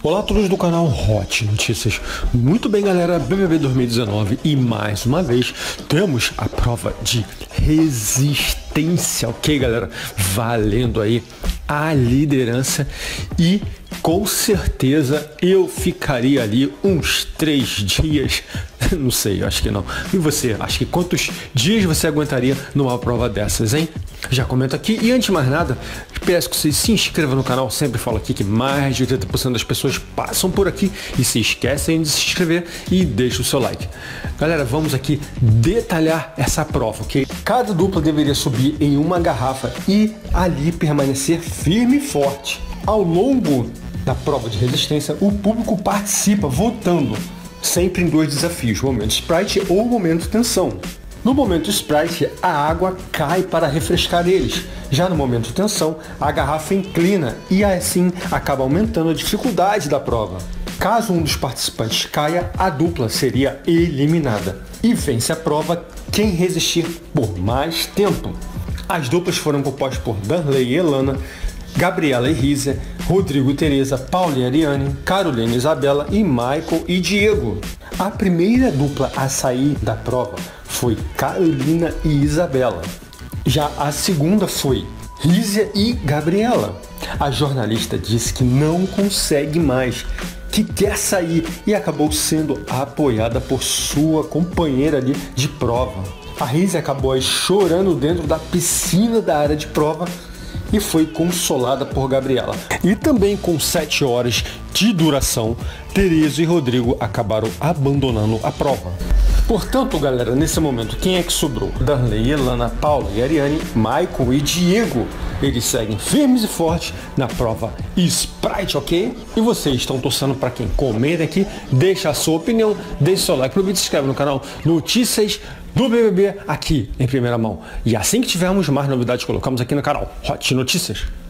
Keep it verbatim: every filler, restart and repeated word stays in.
Olá a todos do canal Hot Notícias. Muito bem, galera, B B B dois mil e dezenove e mais uma vez temos a prova de resistência, ok, galera? Valendo aí a liderança e com certeza eu ficaria ali uns três dias, não sei, acho que não. E você, acho que quantos dias você aguentaria numa prova dessas, hein? Já comenta aqui. E antes de mais nada, peço que você se inscreva no canal. Sempre falo aqui que mais de oitenta por cento das pessoas passam por aqui e se esquecem de se inscrever e deixa o seu like. Galera, vamos aqui detalhar essa prova, ok? Cada dupla deveria subir em uma garrafa e ali permanecer firme e forte. Ao longo da prova de resistência, o público participa votando, sempre em dois desafios, momento Sprite ou momento tensão. No momento Sprite, a água cai para refrescar eles. Já no momento tensão, a garrafa inclina e assim acaba aumentando a dificuldade da prova. Caso um dos participantes caia, a dupla seria eliminada. E vence a prova quem resistir por mais tempo. As duplas foram compostas por Darley e Elana, Gabriela e Rízia, Rodrigo e Tereza, Paula e Ariane, Carolina e Isabela e Michael e Diego. A primeira dupla a sair da prova foi Carolina e Isabela. Já a segunda foi Rízia e Gabriela. A jornalista disse que não consegue mais, que quer sair e acabou sendo apoiada por sua companheira ali de prova. A Rízia acabou aí chorando dentro da piscina da área de prova e foi consolada por Gabriela. E também com sete horas de duração, Tereza e Rodrigo acabaram abandonando a prova. Portanto, galera, nesse momento, quem é que sobrou? Darley, Elana, Paula e Ariane, Michael e Diego. Eles seguem firmes e fortes na prova Sprite, ok? E vocês estão torcendo para quem? Comenta aqui, deixa a sua opinião, deixa o seu like pro vídeo, se inscreve no canal Notícias do B B B aqui em primeira mão. E assim que tivermos mais novidades, colocamos aqui no canal Hot Notícias.